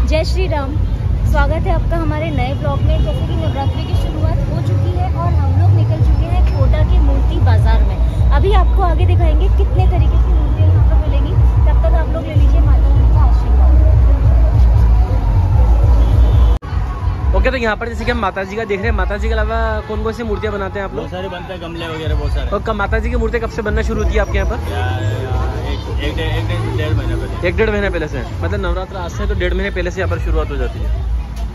जय श्री राम। स्वागत है आपका हमारे नए ब्लॉग में। जैसे कि नवरात्रि की शुरुआत हो चुकी है और हम लोग निकल चुके हैं कोटा के मूर्ति बाजार में। अभी आपको आगे दिखाएंगे कितने तरीके की मूर्तियाँ यहाँ पर मिलेंगी। तब तक आप लोग ले लीजिए माता रानी का आशीर्वाद। ओके, तो यहाँ पर जैसे कि हम माता जी का देख रहे हैं, माता जी के अलावा कौन कौन सी मूर्तियाँ बनाते हैं आप लोग? बहुत सारे बनते हैं, गमले वगैरह बहुत सारे। और माता जी की मूर्ति कब से बनना शुरू होती है आपके यहाँ पर? एक डेढ़ महीना पहले। 1-1.5 महीने पहले से, मतलब नवरात्र आज से तो 1.5 महीने पहले से यहाँ पर शुरुआत हो जाती है।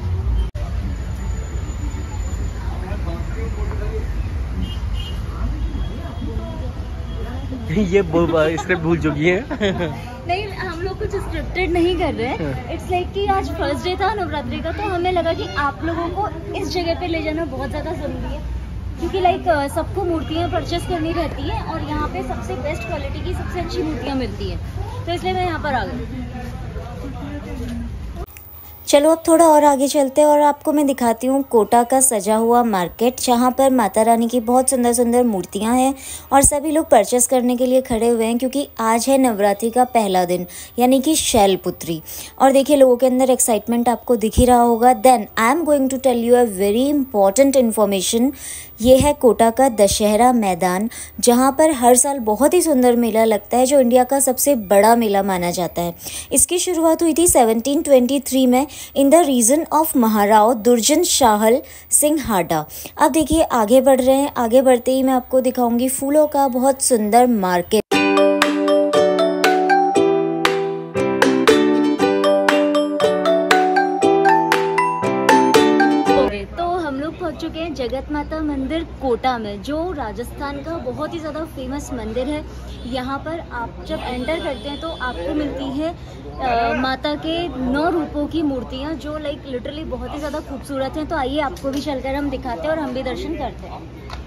ये स्क्रिप्ट भूल चुकी है। नहीं, हम लोग कुछ स्क्रिप्टेड नहीं कर रहे हैं। इट्स लाइक कि आज फर्स्ट डे था नवरात्रि का, तो हमें लगा कि आप लोगों को इस जगह पे ले जाना बहुत ज़्यादा ज़रूरी है, क्योंकि लाइक सबको मूर्तियाँ परचेस करनी रहती है और यहाँ पे सबसे बेस्ट क्वालिटी की सबसे अच्छी मूर्तियाँ मिलती हैं, तो इसलिए मैं यहाँ पर आ गई। चलो अब थोड़ा और आगे चलते हैं और आपको मैं दिखाती हूँ कोटा का सजा हुआ मार्केट, जहाँ पर माता रानी की बहुत सुंदर सुंदर मूर्तियाँ हैं और सभी लोग परचेस करने के लिए खड़े हुए हैं, क्योंकि आज है नवरात्रि का पहला दिन, यानी कि शैलपुत्री। और देखिए लोगों के अंदर एक्साइटमेंट आपको दिख ही रहा होगा। Then I am going to tell you a very important information. ये है कोटा का दशहरा मैदान, जहाँ पर हर साल बहुत ही सुंदर मेला लगता है, जो इंडिया का सबसे बड़ा मेला माना जाता है। इसकी शुरुआत हुई थी 1723 में in the region of Maharao Durjan Shahal Singh हाडा। अब देखिए आगे बढ़ रहे हैं, आगे बढ़ते ही मैं आपको दिखाऊंगी फूलों का बहुत सुंदर मार्केट। पहुंच चुके हैं जगत माता मंदिर कोटा में, जो राजस्थान का बहुत ही ज़्यादा फेमस मंदिर है। यहाँ पर आप जब एंटर करते हैं तो आपको मिलती है माता के 9 रूपों की मूर्तियाँ, जो लाइक लिटरली बहुत ही ज़्यादा खूबसूरत हैं। तो आइए आपको भी चलकर हम दिखाते हैं और हम भी दर्शन करते हैं।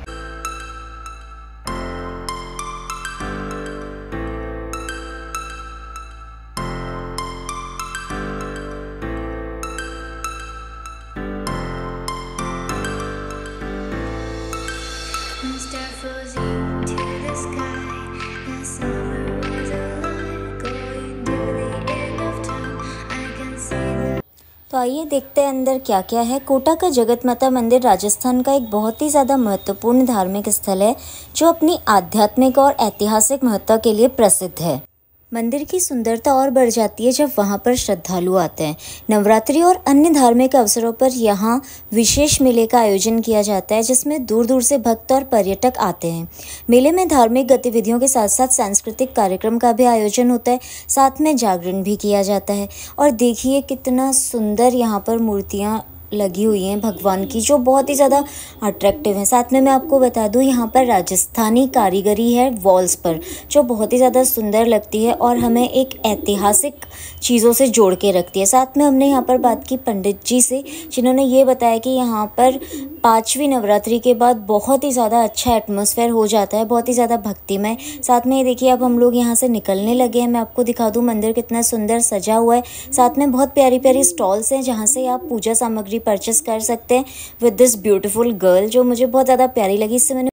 तो आइए देखते हैं अंदर क्या क्या है। कोटा का जगत माता मंदिर राजस्थान का एक बहुत ही ज़्यादा महत्वपूर्ण धार्मिक स्थल है, जो अपनी आध्यात्मिक और ऐतिहासिक महत्व के लिए प्रसिद्ध है। मंदिर की सुंदरता और बढ़ जाती है जब वहाँ पर श्रद्धालु आते हैं। नवरात्रि और अन्य धार्मिक अवसरों पर यहाँ विशेष मेले का आयोजन किया जाता है, जिसमें दूर दूर से भक्त और पर्यटक आते हैं। मेले में धार्मिक गतिविधियों के साथ साथ सांस्कृतिक कार्यक्रम का भी आयोजन होता है, साथ में जागरण भी किया जाता है। और देखिए कितना सुंदर यहाँ पर मूर्तियाँ लगी हुई हैं भगवान की, जो बहुत ही ज़्यादा अट्रैक्टिव हैं। साथ में मैं आपको बता दूं, यहाँ पर राजस्थानी कारीगरी है वॉल्स पर, जो बहुत ही ज़्यादा सुंदर लगती है और हमें एक ऐतिहासिक चीज़ों से जोड़ के रखती है। साथ में हमने यहाँ पर बात की पंडित जी से, जिन्होंने ये बताया कि यहाँ पर 5वीं नवरात्रि के बाद बहुत ही ज़्यादा अच्छा एटमॉस्फेयर हो जाता है, बहुत ही ज़्यादा भक्तिमय। साथ में ये देखिए अब हम लोग यहाँ से निकलने लगे हैं। मैं आपको दिखा दूँ मंदिर कितना सुंदर सजा हुआ है। साथ में बहुत प्यारी प्यारी स्टॉल्स हैं, जहाँ से आप पूजा सामग्री परचेस कर सकते हैं विद दिस ब्यूटीफुल गर्ल, जो मुझे बहुत ज़्यादा प्यारी लगी। इससे मैंने